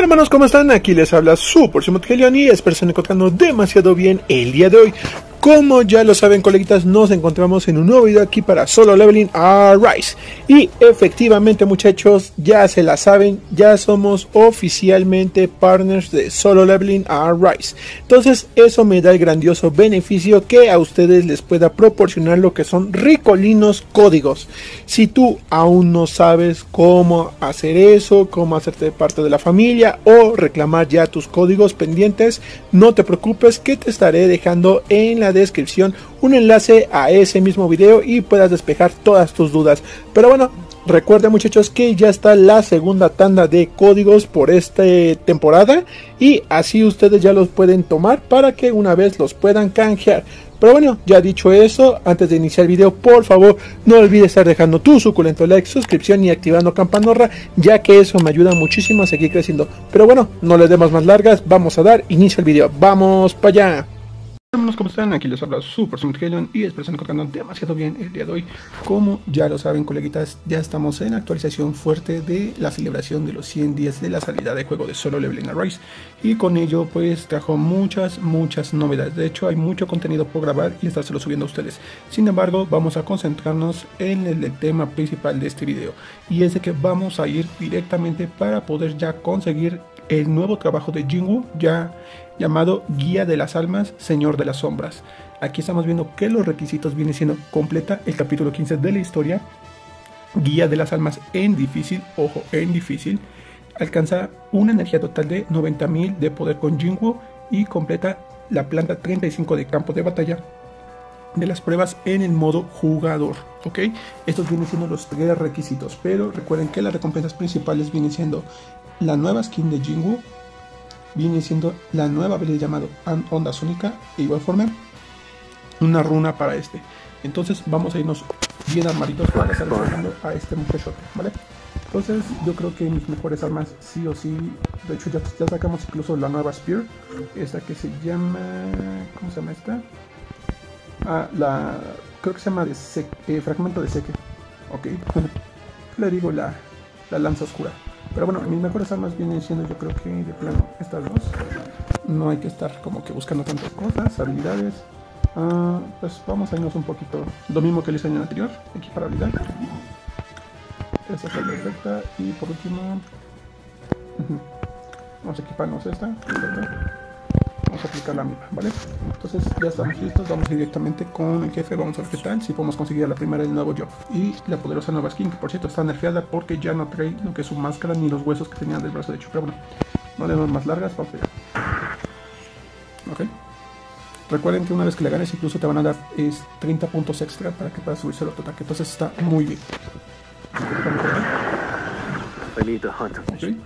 Hermanos, ¿cómo están? Aquí les habla su próximo Helion y espero estén encontrando demasiado bien el día de hoy. Como ya lo saben, coleguitas, nos encontramos en un nuevo video aquí para Solo Leveling Arise. Y efectivamente, muchachos, ya se la saben, ya somos oficialmente partners de Solo Leveling Arise. Entonces eso me da el grandioso beneficio que a ustedes les pueda proporcionar lo que son ricolinos códigos. Si tú aún no sabes cómo hacer eso, cómo hacerte parte de la familia o reclamar ya tus códigos pendientes, no te preocupes, que te estaré dejando en la descripción un enlace a ese mismo video y puedas despejar todas tus dudas. Pero bueno, recuerden, muchachos, que ya está la segunda tanda de códigos por esta temporada y así ustedes ya los pueden tomar para que una vez los puedan canjear. Pero bueno, ya dicho eso, antes de iniciar el video, por favor, no olvides estar dejando tu suculento like, suscripción y activando campanorra, ya que eso me ayuda muchísimo a seguir creciendo. Pero bueno, no le demos más largas, vamos a dar inicio al video. ¡Vamos para allá! Hermanos, ¿cómo están? Aquí les habla su próximo Helion y espero estén encontrando demasiado bien el día de hoy. Como ya lo saben, coleguitas, ya estamos en actualización fuerte de la celebración de los 100 días de la salida de juego de Solo Leveling Arise, y con ello pues trajo muchas novedades. De hecho, hay mucho contenido por grabar y estárselo subiendo a ustedes. Sin embargo, vamos a concentrarnos en el tema principal de este video, y es de que vamos a ir directamente para poder ya conseguir el nuevo trabajo de Jinwoo, ya llamado Guía de las Almas, Señor de las Sombras. Aquí estamos viendo que los requisitos vienen siendo: completa el capítulo 15 de la historia, Guía de las Almas en difícil, ojo, en difícil, alcanza una energía total de 90.000 de poder con Jinwoo y completa la planta 35 de campo de batalla de las pruebas en el modo jugador. Ok, estos vienen siendo los tres requisitos, pero recuerden que las recompensas principales vienen siendo la nueva skin de Jinwoo, viene siendo la nueva habilidad llamado Onda Sónica, e igual forma una runa para este. Entonces vamos a irnos bien armaditos para estar enfrentando a este muchachote, ¿vale? Entonces yo creo que mis mejores armas sí o sí, de hecho ya sacamos incluso la nueva Spear, esta que se llama, ¿cómo se llama esta? Creo que se llama fragmento de seque, ok. Le digo la lanza oscura. Pero bueno, mis mejores armas vienen siendo, yo creo que de plano, estas dos. No hay que estar como que buscando tantas cosas, habilidades. Pues vamos a irnos un poquito lo mismo que el año anterior, equipar habilidad. Esta es la perfecta. Y por último, vamos a equiparnos esta. Vamos a aplicar la misma, ¿vale? Entonces ya estamos listos, vamos directamente con el jefe. Vamos a ver qué tal, si podemos conseguir la primera del nuevo job. Y la poderosa nueva skin, que por cierto está nerfeada porque ya no trae lo que es su máscara ni los huesos que tenían del brazo derecho. Pero bueno, no le damos más largas, vamos allá. Ok. Recuerden que una vez que le ganes incluso te van a dar 30 puntos extra para que puedas subirse el autoataque. Entonces está muy bien. Okay.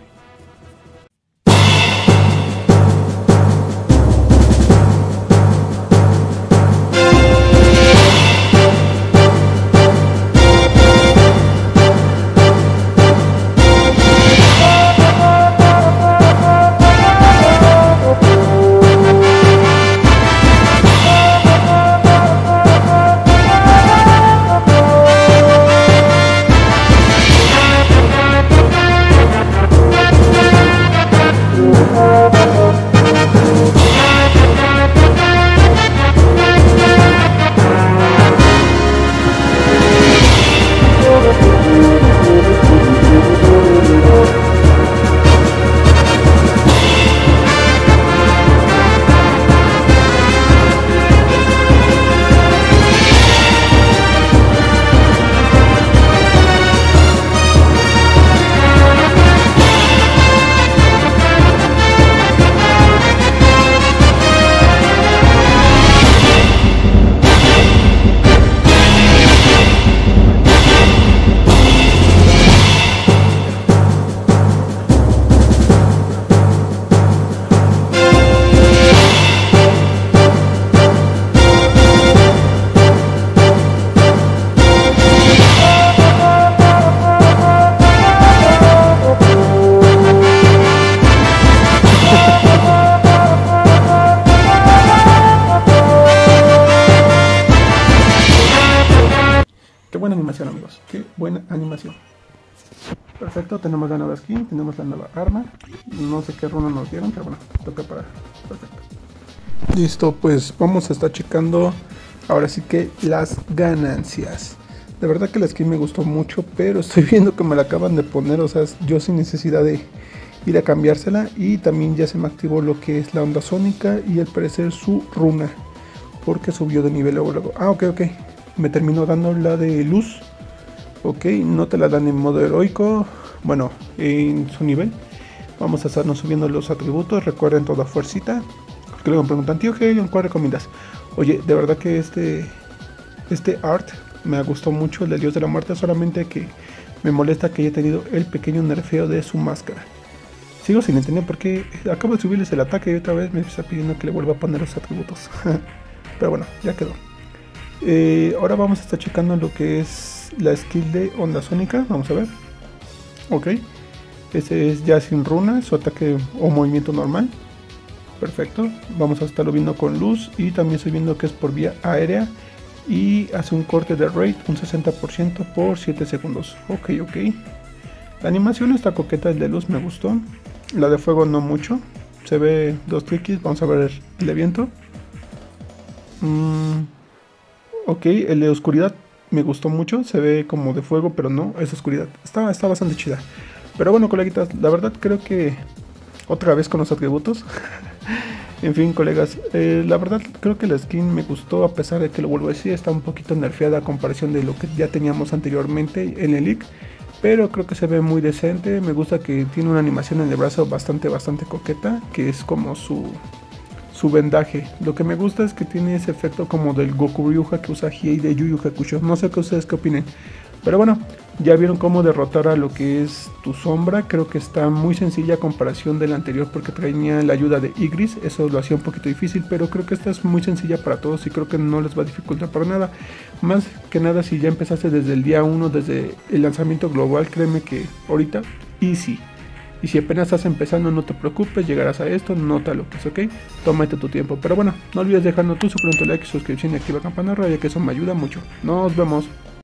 buena animación, amigos. Qué buena animación. Perfecto, tenemos la nueva skin, tenemos la nueva arma. No sé qué runa nos dieron, pero bueno, toca para... Perfecto. Listo, pues vamos a estar checando ahora sí que las ganancias. De verdad que la skin me gustó mucho, pero estoy viendo que me la acaban de poner, o sea, yo sin necesidad de ir a cambiársela. Y también ya se me activó lo que es la onda sónica y al parecer su runa, porque subió de nivel luego. Ah, ok, me terminó dando la de luz. Ok, no te la dan en modo heroico, bueno, en su nivel. Vamos a estarnos subiendo los atributos, recuerden toda fuercita. Que luego me preguntan, tío, ¿cuál recomiendas? Oye, de verdad que este art me gustó mucho, el del dios de la muerte, solamente que me molesta que haya tenido el pequeño nerfeo de su máscara. Sigo sin entender por qué acabo de subirles el ataque y otra vez me está pidiendo que le vuelva a poner los atributos. Pero bueno, ya quedó. Ahora vamos a estar checando lo que es la skill de onda sónica, vamos a ver. Ok, ese es ya sin runa, su ataque o movimiento normal. Perfecto, vamos a estarlo viendo con luz y también estoy viendo que es por vía aérea y hace un corte de rate un 60% por 7 segundos. Ok, la animación está coqueta, el de luz me gustó, la de fuego no mucho, se ve dos trickies. Vamos a ver el de viento. Ok, el de oscuridad me gustó mucho, se ve como de fuego, pero no, es oscuridad. Está bastante chida. Pero bueno, coleguitas, la verdad creo que otra vez con los atributos. En fin, colegas, la verdad creo que la skin me gustó, a pesar de que, lo vuelvo a decir, está un poquito nerfeada a comparación de lo que ya teníamos anteriormente en el leak. Pero creo que se ve muy decente, me gusta que tiene una animación en el brazo bastante coqueta, que es como su vendaje. Lo que me gusta es que tiene ese efecto como del Goku Ryuha que usa Hiei de Yu Yu Hakusho. No sé qué ustedes qué opinen, pero bueno, ya vieron cómo derrotar a lo que es tu sombra. Creo que está muy sencilla a comparación del anterior, porque traía la ayuda de Igris, eso lo hacía un poquito difícil, pero creo que esta es muy sencilla para todos y creo que no les va a dificultar para nada. Más que nada, si ya empezaste desde el día 1, desde el lanzamiento global, créeme que ahorita easy. Y si apenas estás empezando, no te preocupes, llegarás a esto, nota lo que es, ok. Tómate tu tiempo, pero bueno, no olvides dejarnos tu like, suscripción y activa la campana, ya que eso me ayuda mucho. Nos vemos.